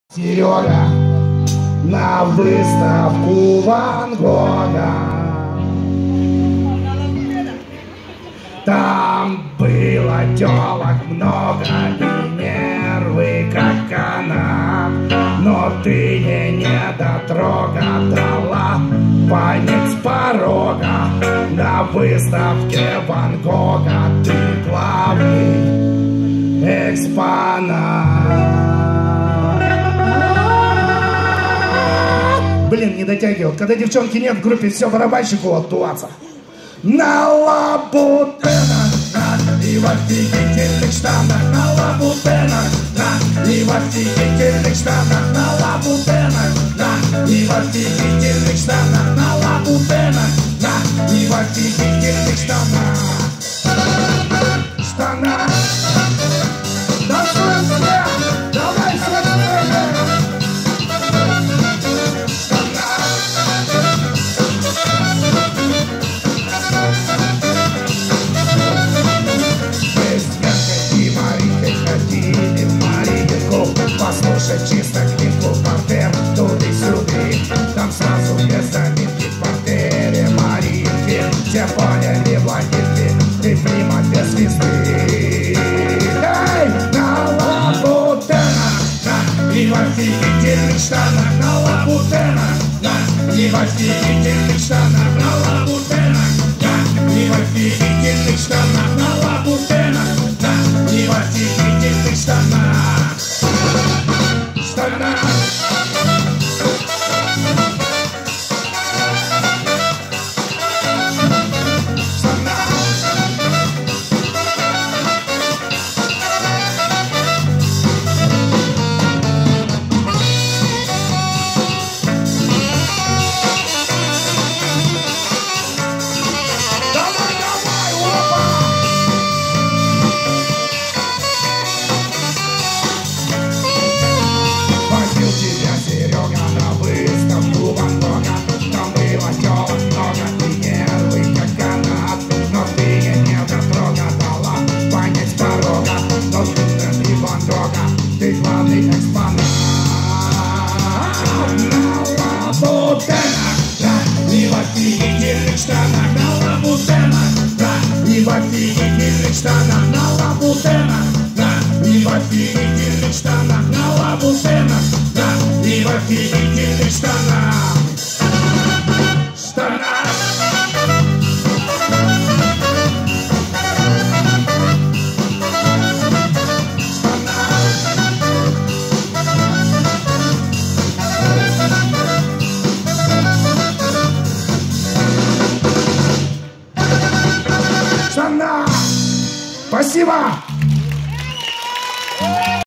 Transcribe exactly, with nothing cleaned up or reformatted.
Серега на выставку Ван Гога. Там было телок много и нервы как канат, но ты не недотрога дала память с порога. На выставке Ван Гога ты главный экспонат. Блин, не дотягивал. Когда девчонки нет в группе, все барабанщику отдуваться. На лабутенах, на и в офигительных штанах, на лабутенах, на и в офигительных штанах, на лабутенах, на и в офигительных штанах, на лабутенах, на и в офигительных штанах. Штанах. Танцуем все! Давай все! Послушать чисто клипку партер туды-сюды. Там сразу без заминки в партере Маринки. Все поняли, блондинки, ты прима без звезды. Эй, на лабутенах, на и в офигительных штанах, на лабутенах, на и в офигительных штанах, на лабутенах, на и в офигительных штанах, на лабутенах, на и в офигительных штанах. Ты главный экспонат. На лабутенах, да, и в офигительных штанах, на лабутенах, да, и в офигительных штанах, на лабутенах, да, и в офигительных штанах, на лабутенах, да, и в офигительных штанах. Штанах. Спасибо!